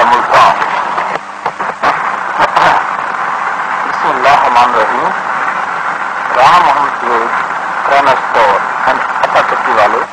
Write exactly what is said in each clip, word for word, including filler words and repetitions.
मुल्तान। बिस्मिल्लाहिर्रहमानिर्रहीम। Ram Mohammad crane store and upper टक्की वाले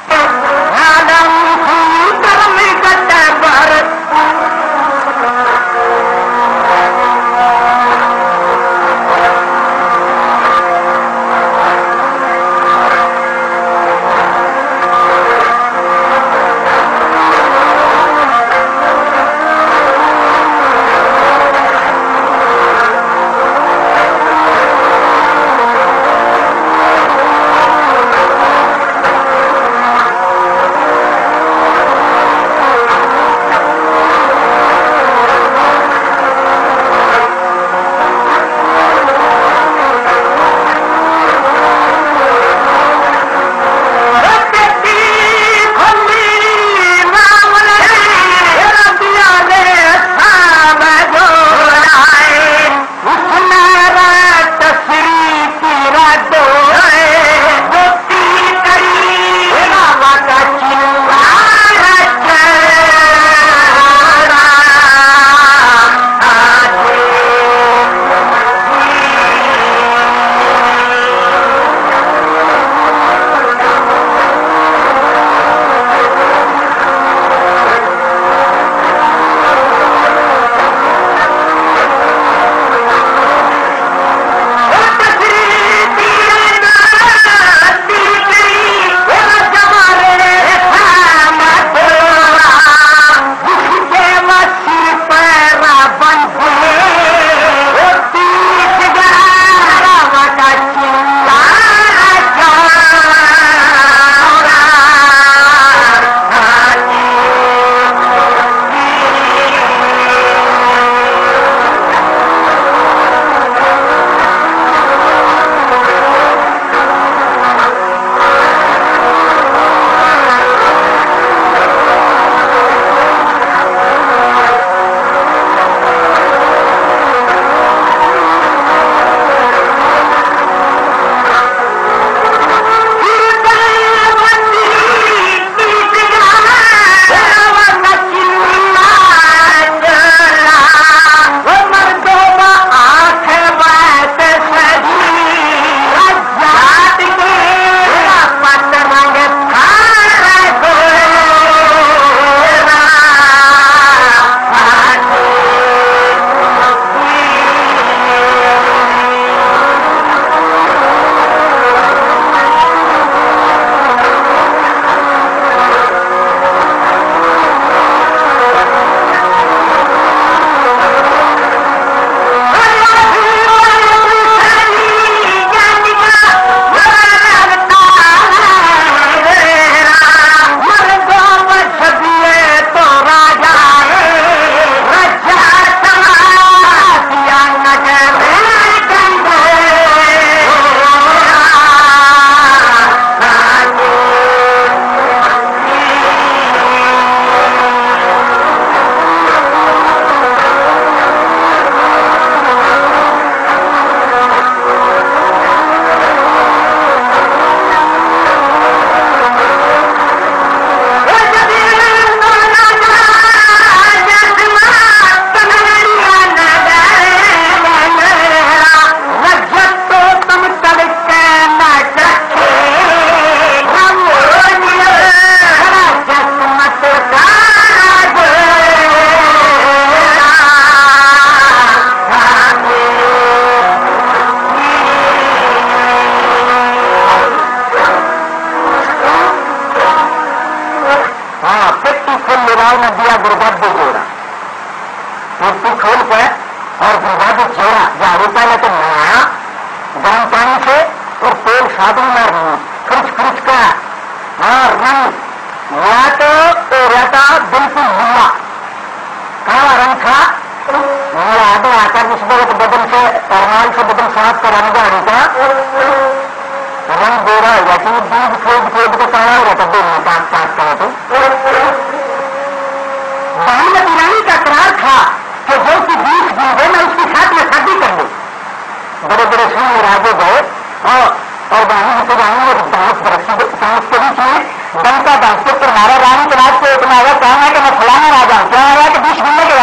बड़े बड़े सिंह राजे गए और और बाहर से जाएंगे दांत दांत के बीच में डंका दांत के पर हमारा राम के राज को इतना आया क्या है कि मैं फलाना राजा हूं, क्या आया कि बीस महीने के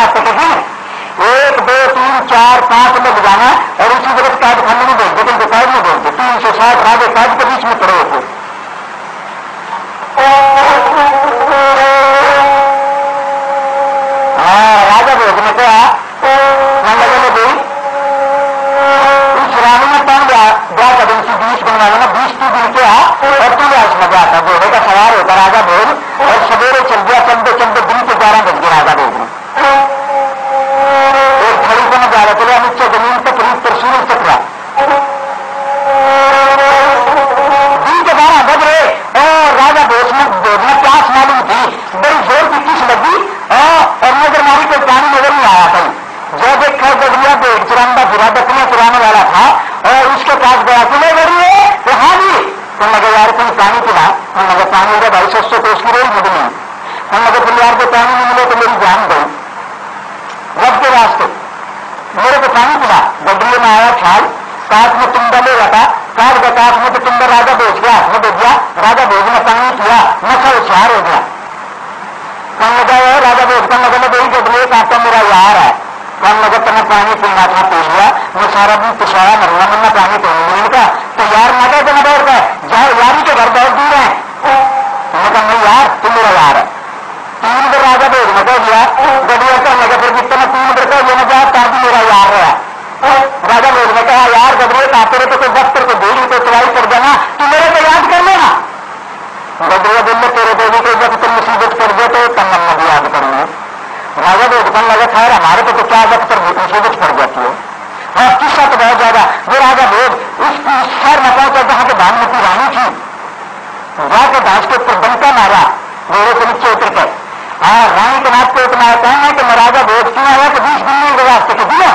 राजा भोज ने कहा लगे भाई इस रानी में कौन ब्याह कर दी बीस दिन वाले ना बीस तीस दिन के आ और तू ब्याह मजा आता घोड़े का सवार होता राजा भोज और सवेरे चल गया चलते चलते दिन के ग्यारह बज गए राजा भोज में एक खड़ी को न जा रहा चले नीचे जमीन पर करीब पर सूरज तक रहा दिन के बारह बज रहे और राजा भोज में भोजना प्यास मालूम थी बड़ी जोर की किस लगी और नजर मारी कोई पानी नजर नहीं आया था जो देखा गड़िया बेट चुरांदा फिरा बकरियां चुराने वाला था और उसके पास गया कि नहीं गड़ी है तो हाँ जी तुम लगे यार तुम पानी पिला हम लगे पानी होगा भाई सौ तो उसकी रोज मुझे नहीं हम लगे फिर यार को पानी नहीं मिले तो मेरी जान गई रब के वास्ते मेरे को पानी पिला गड्ढिए में आया ख्याल काट में तुम्बा ले रहा था काट का काट में तो तुम्बा राजा भोज गया हाथ में भेज दिया राजा भोज ने पानी पिया नशा उछार हो गया कम लगा है राजा भोज कम लगा वही गड्ढिए काटा मेरा यार है कम लगा तुम्हें पानी पीना था पी लिया मैं सारा दिन पिछाया मरना मरना पानी पीने मैंने कहा तो यार मजा तो न दौड़ गए जाओ यारी के घर बहुत दूर है मैंने कहा नहीं यार तुम मेरा यार है तीन बार राजा भोज ने कह दिया गड्ढिया कम लगा फिर जितना तीन बार कह लेना जाए ताकि मेरा यार है राजा भोज ने कहा यार गड्ढिए खाते रहे तो कोई दफ्तर को भेज तो चलाई कर देना तू मेरे को याद कर लेना गड्ढिया बोल तेरे को भी कोई जब तुम मुसीबत कर दे तो तब मैं भी याद करूंगा राजा भोज कम लगा खैर हमारे को तो क्या दफ्तर मुसीबत पड़ जाती है हाँ किस्सा तो बहुत ज्यादा वो राजा भोज उस शहर में पहुंचा जहां के भानुमती रानी थी जाके घास के ऊपर डंका मारा घोड़े के नीचे उतर कर हाँ रानी के नाथ को इतना कहना है कि मैं राजा भोज क्यों आया तो बीस दिन के रास्ते के दिया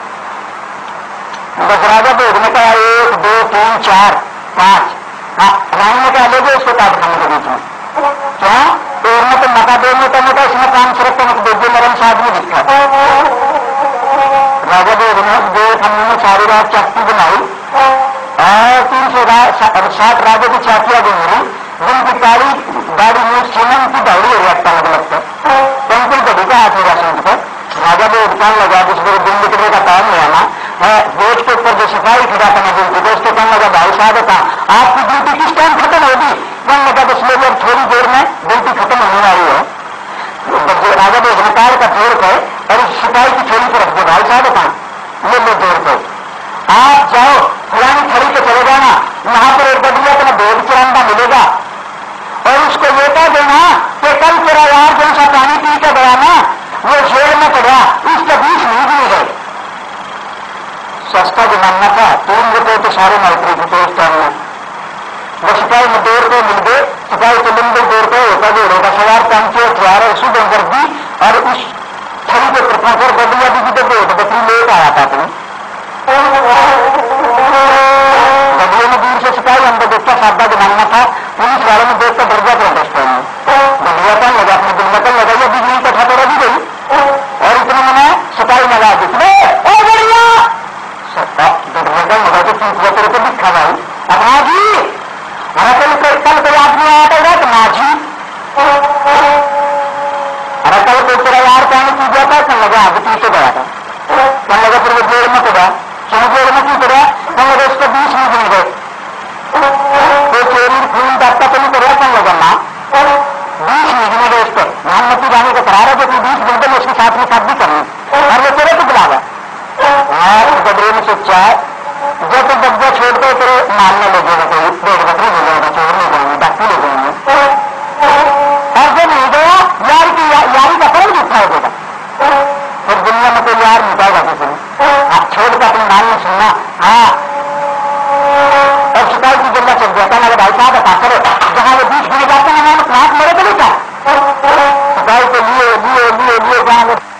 बस राजा भोज ने कहा एक दो तीन चार पांच हाँ रानी ने कहा ले गए उसको काट खाने के बीच में क्या तो उन्हें तो मका देने का मका इसमें काम सिर्फ दो दो नरम साथ में दिखा राजा भोज ने दो हमने सारी रात चाकती बनाई और तीन सौ साठ राजा की चाकियां घूमी जिनकी काली गाड़ी में सीमेंट की दौड़ी हो जाता मतलब पेंसिल को दिखा हाथ मेरा सूट पर राजा भोज कहने लगा जिस मेरे दिन निकलने का टाइम नहीं आना मैं बोझ के ऊपर जो सफाई खड़ा था मैं ड्यूटी को उसको कहने लगा भाई साहब था आपकी ड्यूटी किस टाइम खत्म होगी कहने लगा बस मेरी अब थोड़ी देर में ड्यूटी खत्म होने वाली है राजा भोज ने कार का जोड़ पे और उस सिपाही की छोड़ी को रख दो भाई साहब था ये लो जोड़ पे आप जाओ पुरानी खड़ी के चले जाना वहां पर एक बदलिया तुम्हें भोज चुरांदा मिलेगा और उसको ये कह देना कि कल तेरा यार जो सा पानी पी के गया ना वो जेल में पड़ा उसके बीच नहीं भी गए सस्ता जमाना था तीन रुपए तो सारे नौकरी थे तो उस टाइम में वो सिपाही में दो रुपये मिल गए सिपाही को लंबे दो रुपये होता जो होगा सवार पांच सौ हथियार सुबह कर दी और उस छड़ी के प्रोफेसर बदलिया भी तो दो बकरी लेकर आया था तुम्हें बदले में दूर से सिपाही अंदर देखता सादा जमाना था पुलिस वाले में देखकर डर गया प्रोटेस्टर में बदलिया का लगा अपने दिल में लगा ये बिजली का था तो रही गई और इतने मैंने सिपाही लगा दी बढ़िया लगा तो तीन तेरे को दिखा भाई अब हाँ जी अरे कल कल कोई आदमी आया था तो माझी अरे कल कोई तेरा यार पानी पी गया था कल लगा आगे पीछे गया था कल लगा फिर वो जेल में पड़ा क्यों जेल में क्यों पड़ा कल लगा उसको बीस में गिन गए तो चोरी खून दाता तो नहीं कर कल लगा ना बीस में गिने गए उस पर प्रधानमंत्री जाने को करा रहे थे बीस घंटे में उसके साथ में शादी करनी और वो तेरे को बुला गया गडरे में सोचा है जब तो डब्बा छोड़ते तेरे मारने लगेगा कोई डेढ़ बकरी ले जाएगा चोर ले जाएंगे डाकू ले जाएंगे और जब नहीं गया यार की या, यारी का फर्क उठा होगा फिर दुनिया में कोई यार मिटाएगा किसी ने आप छोड़ कर अपने नाम में सुनना हाँ और सिपाही की जल्ला चल जाता है भाई साहब बता करो जहां वो बीच में जाते हैं नाम मरे तो नहीं था सिपाही को लिए लिए लिए लिए जहां